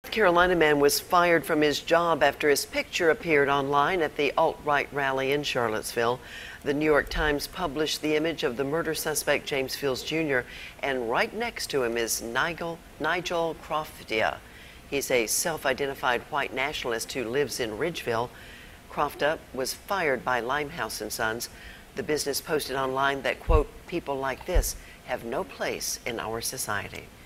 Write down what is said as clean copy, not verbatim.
Carolina man was fired from his job after his picture appeared online at the alt-right rally in Charlottesville. The New York Times published the image of the murder suspect James Fields Jr., and right next to him is Nigel Croftia. He's a self-identified white nationalist who lives in Ridgeville. Crofta was fired by Limehouse & Sons. The business posted online that, quote, "people like this have no place in our society."